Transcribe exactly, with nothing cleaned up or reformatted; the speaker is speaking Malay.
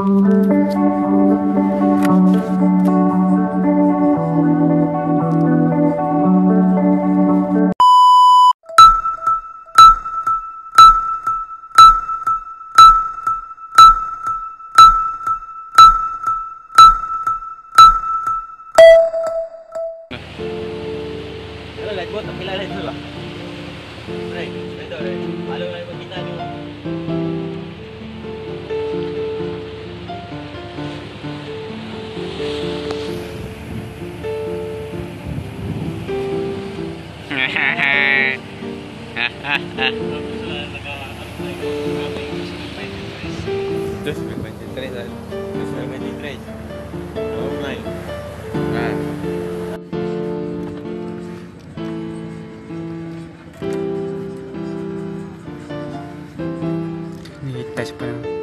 Lihat buat tak pilih itu lah. Right, betul right. Kalau nak kita ni. Terus memang trace lah. Terus memang trace. Oh my. Ah. Ni touch pa